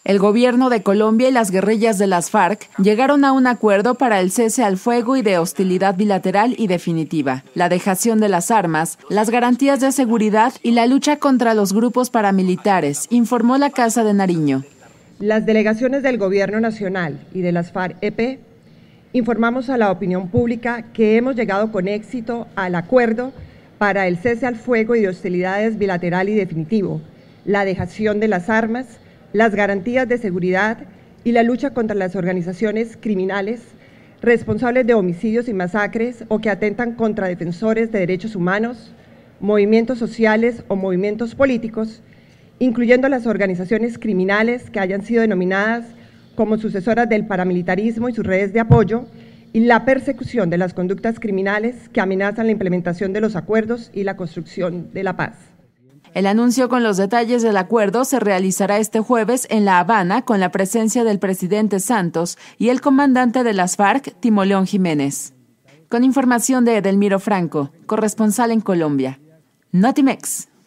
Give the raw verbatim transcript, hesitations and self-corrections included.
El gobierno de Colombia y las guerrillas de las FARC llegaron a un acuerdo para el cese al fuego y de hostilidad bilateral y definitiva, la dejación de las armas, las garantías de seguridad y la lucha contra los grupos paramilitares, informó la Casa de Nariño. Las delegaciones del Gobierno Nacional y de las FARC-E P informamos a la opinión pública que hemos llegado con éxito al acuerdo para el cese al fuego y de hostilidades bilateral y definitivo, la dejación de las armas, las garantías de seguridad y la lucha contra las organizaciones criminales responsables de homicidios y masacres o que atentan contra defensores de derechos humanos, movimientos sociales o movimientos políticos, incluyendo las organizaciones criminales que hayan sido denominadas como sucesoras del paramilitarismo y sus redes de apoyo, y la persecución de las conductas criminales que amenazan la implementación de los acuerdos y la construcción de la paz. El anuncio con los detalles del acuerdo se realizará este jueves en La Habana con la presencia del presidente Santos y el comandante de las FARC, Timoleón Jiménez. Con información de Edelmiro Franco, corresponsal en Colombia. Notimex.